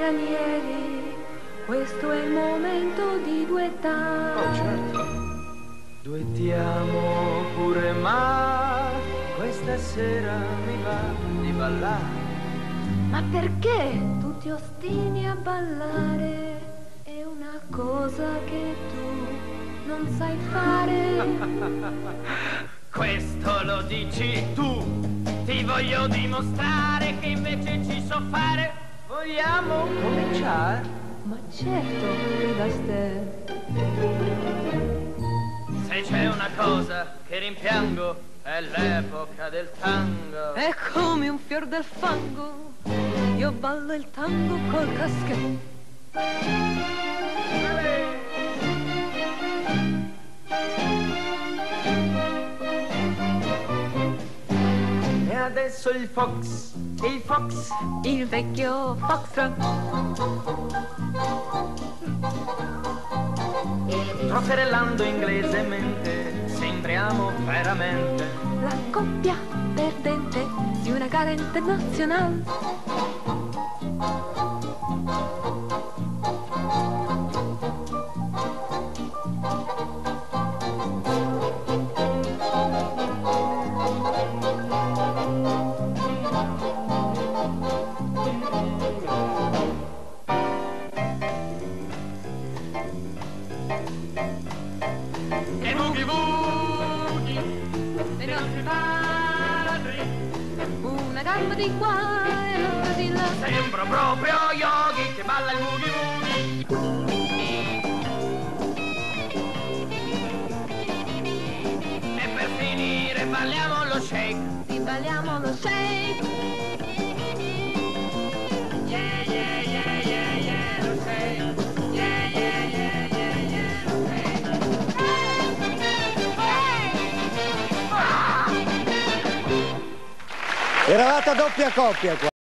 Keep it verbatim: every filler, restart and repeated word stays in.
stranieri, questo è il momento di duettare. Oh, certo. Duettiamo pure, ma questa sera mi va di ballare. Ma perché tu ti ostini a ballare? È una cosa che tu non sai fare. Questo lo dici tu, ti voglio dimostrare che invece ci so fare. Vogliamo cominciare? Ma certo, grida Ste. Se c'è una cosa che rimpiango è l'epoca del tango. È come un fior del fango, io ballo il tango col caschetto. E adesso il fox, il fox, Il vecchio foxtrot. trotterellando inglesemente, sembriamo veramente La coppia perdente di una gara internazionale. e boogie boogie dei nostri padri, una gamba di qua e l'altra di là. sembra proprio Yogi che balla il boogie boogie. E per finire balliamo lo shake. Sì, balliamo lo shake. Yeah, yeah, yeah, yeah, yeah, lo shake. Yeah, yeah, yeah, yeah, yeah, lo shake. Eravate a doppia coppia qua.